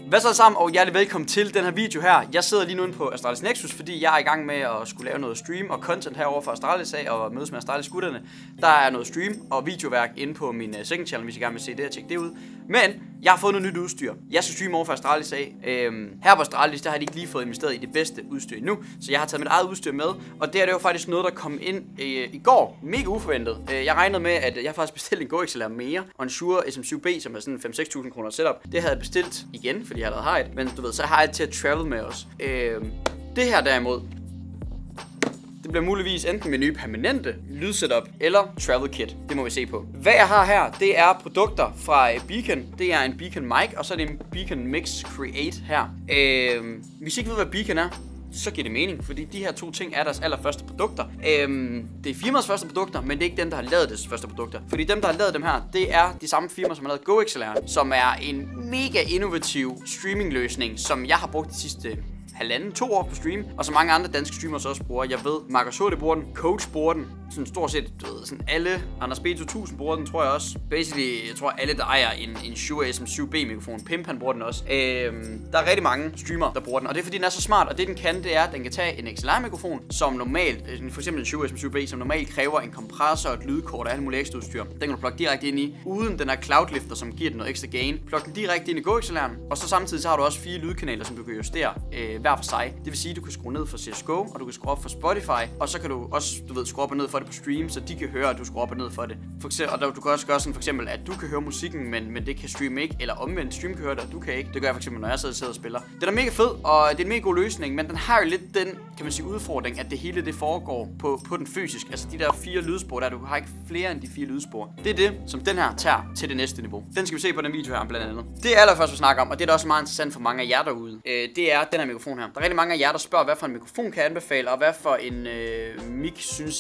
Hvad så sammen, og hjertelig velkommen til den her video her. Jeg sidder lige nu inde på Astralis Nexus, fordi jeg er i gang med at skulle lave noget stream og content herover for Astralis af og mødes med Astralis gutterne. Der er noget stream og videoværk inde på min second channel, hvis I gerne vil se det og tjekke det ud. Men jeg har fået noget nyt udstyr. Jeg skal streame over for Astralis af. Her på Astralis, der har de ikke lige fået investeret i det bedste udstyr endnu, så jeg har taget mit eget udstyr med. Og det er jo faktisk noget, der kom ind i går. Mega uforventet. Jeg regnede med, at jeg faktisk bestilt en GoXLR mere og en Shure SM7B, som er sådan 5-6.000 kroner setup. Det havde jeg bestilt igen, fordi jeg havde lavet height. Men du ved, så har jeg til at travel med os. Det her derimod, det bliver muligvis enten min nye permanente lydsetup eller travel kit. Det må vi se på. Hvad jeg har her, det er produkter fra Beacon. Det er en Beacon mic, og så er det en Beacon Mix Create her. Hvis I ikke ved, hvad Beacon er, så giver det mening, fordi de her to ting er deres allerførste produkter. Det er firmaets første produkter, men det er ikke dem, der har lavet deres første produkter. Fordi dem, der har lavet dem her, det er de samme firmaer, som har lavet GoXLR, som er en mega innovativ streamingløsning, som jeg har brugt de sidste 1,5-2 år på stream, og så mange andre danske streamers også bruger. Jeg ved, Marcus H.D. bruger den, Coach bruger den, sådan stort set, du ved, sådan alle, Anders B. 2000 bruger den, tror jeg også. Basically, jeg tror alle, der ejer en Shure SM7B mikrofon, Pimp, han bruger den også. Der er rigtig mange streamere, der bruger den, og det er fordi, den er så smart, og det den kan, det er, at den kan tage en XLR-mikrofon, som normalt, for eksempel en Shure SM7B, som normalt kræver en kompressor, et lydkort og alt muligt ekstra udstyr. Den kan du plukke direkte ind i, uden den her cloudlifter, som giver den noget ekstra gain. Plug den direkte ind i GoXLR'en, og så samtidig så har du også 4 lydkanaler, som du kan justere hver for sig. Det vil sige, at du kan skrue ned for CSGO, og du kan skrue op for Spotify, og så kan du også, du ved, skrue op og ned for det på stream, så de kan høre, at du skruer op og ned for det. For eksempel, og du kan også gøre sådan for eksempel, at du kan høre musikken, men det kan stream ikke, eller omvendt, stream kan høre det, og du kan ikke. Det gør jeg for eksempel, når jeg sidder og spiller. Den er mega fed, og det er en mega god løsning, men den har jo lidt den, kan man sige, udfordring, at det hele det foregår på den fysiske. Altså de der 4 lydspor der, du har ikke flere end de 4 lydspor. Det er det, som den her tager til det næste niveau. Den skal vi se på den video her blandt andet. Det er allerførst vi snakker om, og det er da også meget interessant for mange af jer derude. Det er den her mikrofon her. Der er rigtig mange af jer, der spørger, hvad for en mikrofon kan jeg anbefale, og hvad for en mic synes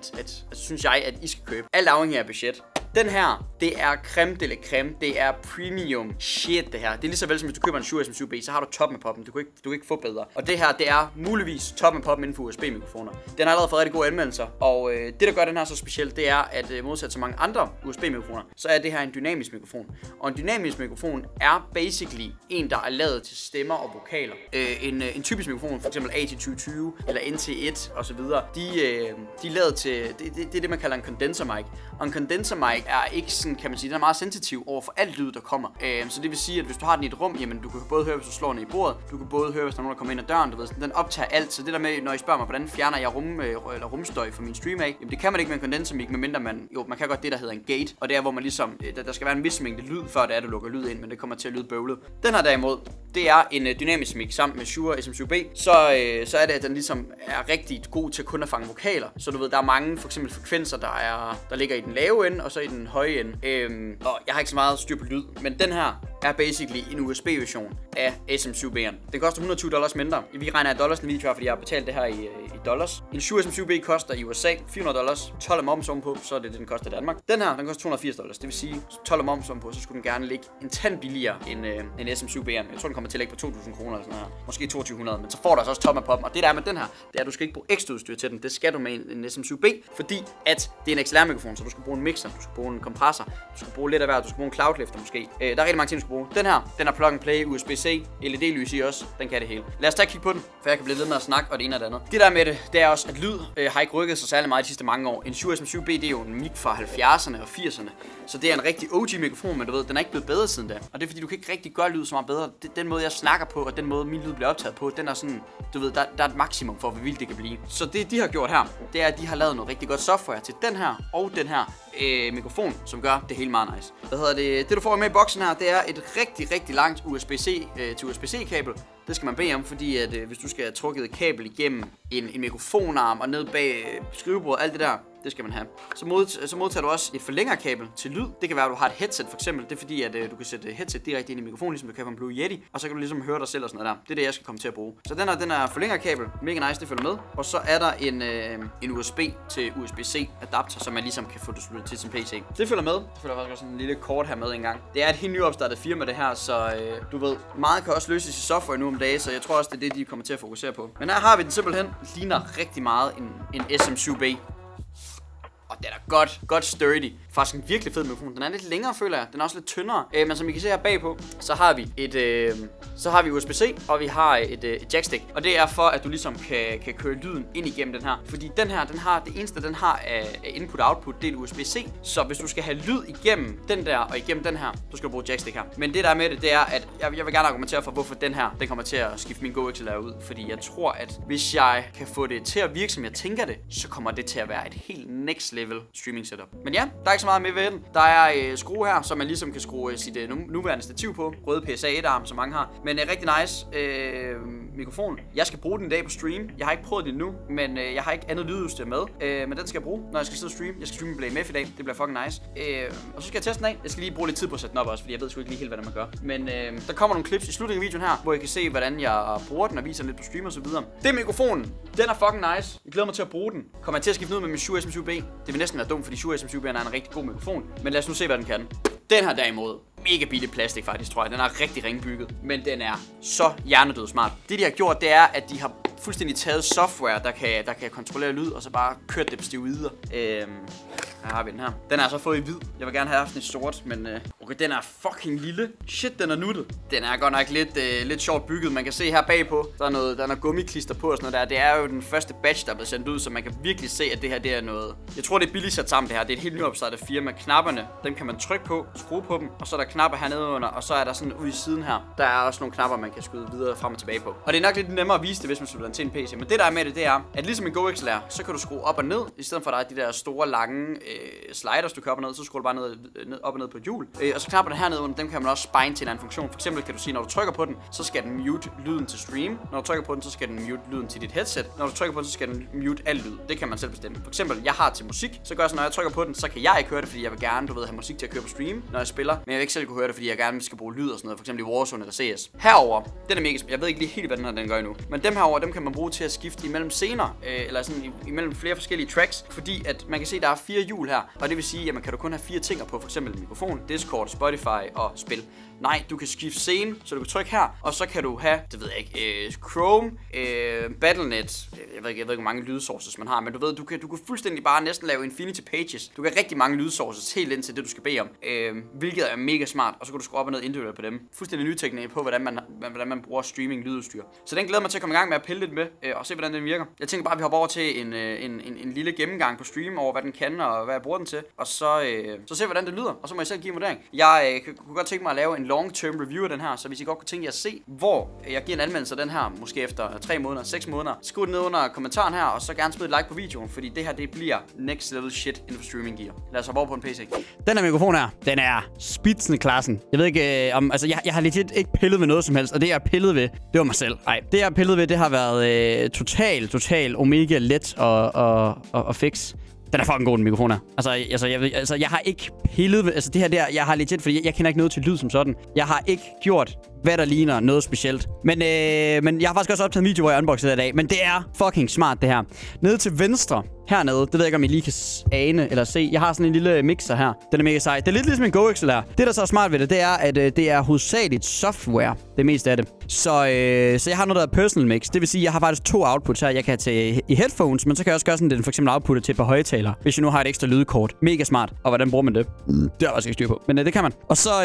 jeg, at I skal købe. Alt afhængig af budget. Den her, det er creme de la creme. Det er premium shit, det her. Det er lige så vel som hvis du køber en Shure SM7B, så har du top med poppen. Du kan ikke få bedre. Og det her, det er muligvis top med poppen inden for USB-mikrofoner. Den har allerede fået rigtig gode anmeldelser. Og det, der gør den her så speciel, det er, at modsat så mange andre USB-mikrofoner, så er det her en dynamisk mikrofon. Og en dynamisk mikrofon er basically en, der er lavet til stemmer og vokaler. En typisk mikrofon, for eksempel AT2020 eller NT1 osv., de er lavet til, det er det, man kalder en condenser mic. Og en condenser mic er ikke sådan, kan man sige, den er meget sensitiv over for alt lyd, der kommer. Så det vil sige, at hvis du har den i et rum, jamen du kan både høre, hvis du slår den i bordet, du kan både høre, hvis der er nogen, der kommer ind ad døren, du ved, sådan, den optager alt. Så det der med, når I spørger mig, hvordan fjerner jeg rumstøj fra min stream af, jamen det kan man ikke med en condenser mic, medmindre man kan godt det, der hedder en gate, og det er, hvor man ligesom, der skal være en vis mængde lyd, før det er, du lukker lyd ind, men det kommer til at lyde bøvlet. Den her derimod, det er en dynamisk mic sammen med Shure SM7B, så er det, at den ligesom er rigtig god til kun at fange vokaler. Så du ved, der er mange for eksempel frekvenser, der ligger i den lave ende, og så i den høje ende. Og jeg har ikke så meget styr på lyd, men den her er basically en USB-version af SM7B'eren. Den koster $120 mindre. Vi regner i dollars en video her, fordi jeg har betalt det her i dollars. En Shure SM7B koster i USA $400. 12 af moms på, så er det den koster i Danmark. Den her, den koster $280. Det vil sige 12 af moms på, så skulle den gerne ligge en tand billigere end en SM7B'eren. Jeg tror, den kommer til at ligge på 2.000 kroner eller sådan her. Måske 2.200, men så får du altså også top af poppen. Og det der er med den her, det er, at du skal ikke bruge ekstra udstyr til den. Det skal du med en SM7B, fordi at det er en XLR-mikrofon, så du skal bruge en mixer, du skal bruge en kompressor, du skal bruge lidt af hver, du skal bruge en cloudlifter måske. Der er rigtig mange ting, du skal bruge. Den her, den er plug and play, USB-C, LED-lys i også, den kan det hele. Lad os tage kigge på den, for jeg kan blive ved med at snakke, og det ene og det andet. Det der med det er også, at lyd har ikke rykket sig særlig meget de sidste mange år. En Shure SM7B, det er jo en mic fra 70'erne og 80'erne, så det er en rigtig OG-mikrofon, men du ved, den er ikke blevet bedre siden da. Og det er fordi, du kan ikke rigtig gøre lyd så meget bedre. Den måde, jeg snakker på, og den måde, min lyd bliver optaget på, den er sådan, du ved, der er et maksimum for, hvor vildt det kan blive. Så det, de har gjort her, det er, at de har lavet noget rigtig godt software til den her og den her mikrofon, som gør det hele meget nice. Det du får med i boksen her, det er et rigtig langt USB-C til USB-C kabel. Det skal man bede om, fordi at hvis du skal have trukket et kabel igennem en mikrofonarm og ned bag skrivebordet, alt det der, det skal man have. Så modtager du også et forlængerkabel til lyd. Det kan være, at du har et headset for eksempel. Det er fordi, at du kan sætte headset direkte ind i mikrofonen, ligesom du kan på en Blue Yeti. Og så kan du ligesom høre dig selv og sådan noget der. Det er det, jeg skal komme til at bruge. Så den er forlængerkabel. Mega nice, det følger med. Og så er der en USB til USB-C adapter, som man ligesom kan få det sluttet til sin PC. Det følger med. Det følger faktisk også sådan en lille kort her med engang. Det er et helt nyopstartet firma det her, så du ved, meget kan også løses i software nu om dagen, så jeg tror også, det er det, de kommer til at fokusere på. Men her har vi den simpelthen. Ligner rigtig meget en SM7B. Og den er godt sturdy. faktisk en virkelig fed mikrofon. Den er lidt længere, føler jeg. Den er også lidt tyndere. Men som I kan se her bagpå, så har vi USB-C, og vi har et jackstick. Og det er for, at du ligesom kan køre lyden ind igennem den her. Fordi den her, det eneste den har af input-output, det er USB-C. Så hvis du skal have lyd igennem den der og igennem den her, så skal du bruge jackstick her. Men det der er med det er, at jeg vil gerne argumentere for, hvorfor den her, den kommer til at skifte min Go XLR ud. Fordi jeg tror, at hvis jeg kan få det til at virke, som jeg tænker det, så kommer det til at være et helt next level streaming setup. Men ja, der er ikke så meget med ved den. Der er skrue her, som man ligesom kan skrue sit nuværende stativ på. Røde PSA 1-arm, som mange har. Men rigtig nice mikrofon. Jeg skal bruge den i dag på stream. Jeg har ikke prøvet det endnu, men jeg har ikke andet lydudstyr med. Men den skal jeg bruge, når jeg skal sidde og streame. Jeg skal streame med BlameF i dag. Det bliver fucking nice. Og så skal jeg teste den af. Jeg skal lige bruge lidt tid på at sætte den op også, fordi jeg ved sgu ikke lige helt, hvordan man gør. Men der kommer nogle clips i slutningen af videoen her, hvor I kan se, hvordan jeg bruger den og viser lidt på stream og så videre. Det er mikrofonen. Den er fucking nice. Jeg glæder mig til at bruge den. Kommer jeg til at skifte ud med min Shure SM7B? Det vil næsten være dumt, fordi Shure SM7B er en rigtig god mikrofon. Men lad os nu se, hvad den kan. Den her derimod, mega billig plastik faktisk, tror jeg. Den er rigtig ringbygget, men den er så hjernedød smart. Det de har gjort, det er, at de har fuldstændig taget software, der kan kontrollere lyd, og så bare kørt det på steroider. Her har vi den her. Den er altså fået i hvid. Jeg vil gerne have haft den i sort, men okay, den er fucking lille. Shit, den er nuttet. Den er godt nok lidt sjovt bygget. Man kan se her bagpå, der er noget gummiklister på og sådan noget der. Det er jo den første batch, der er blevet sendt ud, så man kan virkelig se, at det her det er noget. Jeg tror, det er billigt sat sammen det her. Det er et helt nyopstartet firma. Knapperne, dem kan man trykke på, skrue på dem, og så er der knapper hernede under, og så er der sådan ude i siden her. Der er også nogle knapper, man kan skyde videre frem og tilbage på. Og det er nok lidt nemmere at vise det, hvis man slutter den til en PC. Men det der er med det er, at ligesom en Go XLR, så kan du skrue op og ned, i stedet for at der er de der store lange sliders, du kan op og ned, så skruer du bare op og ned på et hjul. Og så knapperne hernede under, dem kan man også spine til en anden funktion. For eksempel kan du sige, når du trykker på den, så skal den mute lyden til stream. Når du trykker på den, så skal den mute lyden til dit headset. Når du trykker på den, så skal den mute al lyd. Det kan man selv bestemme. For eksempel, jeg har til musik, så gør jeg så, når jeg trykker på den, så kan jeg ikke høre det, fordi jeg vil gerne, have musik til at køre på stream, når jeg spiller. Men jeg vil ikke selv kunne høre det, fordi jeg gerne skal bruge lyd og sådan noget. For eksempel i Warzone eller CS. Herover, den er mega. Jeg ved ikke lige helt, hvad den gør endnu. Men dem herover, dem kan man bruge til at skifte imellem scener, eller sådan imellem flere forskellige tracks, fordi at man kan se, at der er 4 hjul her, og det vil sige, at man kan du kun have 4 ting på, for eksempel mikrofon, Discord, Spotify og spil. Nej, du kan skifte scene, så du kan trykke her, og så kan du have, det ved jeg ikke, Chrome, Battle.net, jeg ved ikke, hvor mange lydsources man har, men du ved, du kan fuldstændig bare næsten lave Infinity Pages. Du kan rigtig mange lydsources helt ind til det, du skal bede om, hvilket er mega smart, og så kan du skrue op og ned individuelt på dem. Fuldstændig ny teknik på, hvordan man bruger streaming lydudstyr. Så den glæder mig til at komme i gang med at pille lidt med, og se, hvordan den virker. Jeg tænker bare, at vi hopper over til en lille gennemgang på stream over, hvad den kan, og hvad jeg bruger den til, og så se, hvordan det lyder, og så må jeg selv give en vurdering. Jeg kunne godt tænke mig at lave en long-term review af den her, så hvis I godt kunne tænke jer at se, hvor jeg giver en anmeldelse af den her, måske efter 3 måneder, 6 måneder, skriv det ned under kommentaren her, og så gerne smid et like på videoen, fordi det her, det bliver next level shit inden for streaming gear. Lad os hoppe over på en PC. Den her mikrofon her, den er spidsenklassen. Jeg ved ikke om, altså jeg har legit ikke pillet ved noget som helst, og det jeg har pillet ved, det var mig selv. Nej, det jeg har pillet ved, det har været total omega let og fix. Den er fucking god, den mikrofon her. Altså, jeg har ikke pillet ved, altså det her der, jeg har legit, fordi jeg kender ikke noget til lyd som sådan. Jeg har ikke gjort, hvad der ligner noget specielt. Men jeg har faktisk også optaget en video, hvor jeg unboxede det i dag. Men det er fucking smart, det her. Nede til venstre, hernede, det ved jeg ikke, om I lige kan ane eller se. Jeg har sådan en lille mixer her. Den er mega sej. Det er lidt ligesom en Go XLR. Det, der så er smart ved det, det er, at det er hovedsageligt software. Det meste af det. Så jeg har noget, der er personal mix. Det vil sige, at jeg har faktisk 2 outputs her. Jeg kan tage i headphones, men så kan jeg også gøre sådan, den for eksempel outputte til et par højtalere, hvis jeg nu har et ekstra lydkort. Mega smart. Og hvordan bruger man det? Det er også ikke styr på. Men det kan man. Og så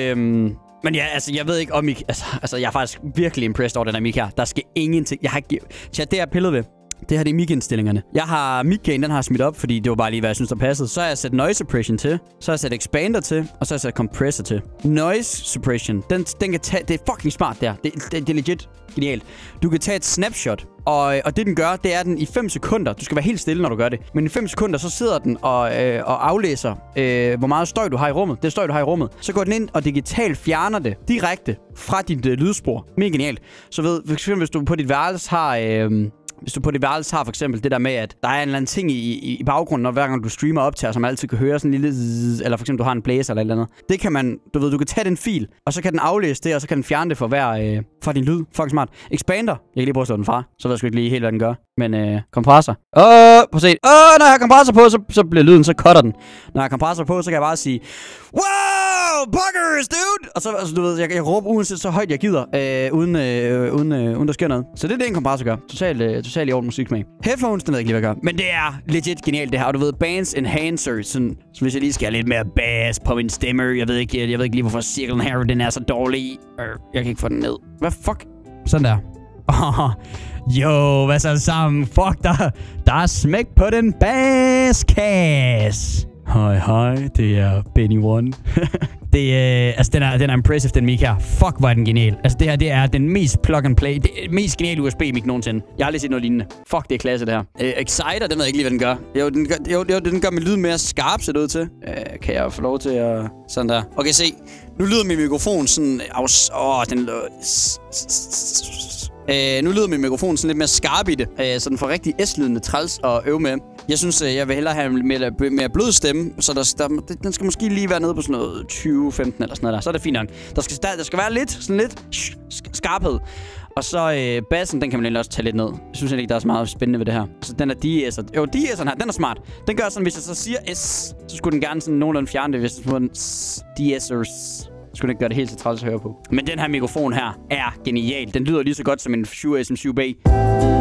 men ja, altså, jeg ved ikke om I... Altså, jeg er faktisk virkelig impressed over den her mic her. Der skal ingenting... Jeg har ikke... Chat, det er pillet ved. Det her, det er mic-indstillingerne. Jeg har mic-gain, den har smidt op, fordi det var bare lige, hvad jeg synes, der passede. Så har jeg sat noise suppression til. Så har jeg sat expander til. Og så har jeg sat compressor til. Noise suppression, den kan tage... Det er fucking smart, der. Det er legit genialt. Du kan tage et snapshot. Og det den gør, det er den i 5 sekunder. Du skal være helt stille, når du gør det. Men i 5 sekunder, så sidder den og aflæser, hvor meget støj du har i rummet. Det støj, du har i rummet. Så går den ind og digitalt fjerner det direkte fra dit lydspor. Mega genialt. Så ved, for eksempel, hvis du på dit værelse har... Hvis du på dit værelse har for eksempel det der med, at der er en eller anden ting i baggrunden, når hver gang du streamer optager, som altid kan høre sådan en lille zzz, eller for eksempel du har en blæser eller et eller andet. Det kan man, du kan tage den fil, og så kan den aflæse det, og så kan den fjerne det for din lyd. Fucking smart. Expander. Jeg kan lige prøve at slå den fra, så ved jeg sgu ikke lige helt, hvad den gør. Men kompressor. Prøv at se. Når jeg har kompressor på, så bliver lyden, så cutter den. Når jeg har kompressor på, så kan jeg bare sige, wow, buggers, dude! og så altså, du ved, jeg kan råbe uanset så højt jeg gider, uden der sker noget. Så det er det, en kompressor gør. Totalt i orden musiksmag. Headphones, den ved jeg ikke lige, hvad jeg gør. Men det er legit genialt, det her. Og du ved, bands enhancer, sådan, så hvis jeg lige skal have lidt mere bass på min stemme, jeg ved ikke lige, hvorfor cirklen her, den er så dårlig. Jeg kan ikke få den ned. Hvad fuck? Sådan der. Jo, hvad så sammen? Fuck, der er smæk på den basskasse. Hej, det er Benny One. Altså, den er impressive, den mic her. Fuck, hvor er den genial. Altså, det her, det er den mest plug-and-play, det mest geniale USB-mic nogensinde. Jeg har aldrig set noget lignende. Fuck, det er klasse, det her. Exciter, den ved jeg ikke lige, hvad den gør. Den gør min lyd mere skarp, ser det ud til. Kan jeg få lov til at... Sådan der. Okay, se. Nu lyder min mikrofon sådan... den lyder... Nu lyder min mikrofon sådan lidt mere skarp i det, så den får rigtig S-lydende træls at øve med. Jeg synes, jeg vil hellere have en mere blød stemme, så den skal måske lige være nede på sådan noget 20-15 eller sådan noget der. Så er det fint nok. Der skal være lidt skarphed. Og så bassen, den kan man egentlig også tage lidt ned. Jeg synes ikke, der er så meget spændende ved det her. Så den er DS'er. Jo, DS'eren her, den er smart. Den gør sådan, hvis jeg så siger S, så skulle den gerne sådan nogenlunde fjerne det, hvis det var en DS'ers. Skulle ikke gøre det helt så træls at høre på. Men den her mikrofon her er genial. Den lyder lige så godt som en Shure SM7B.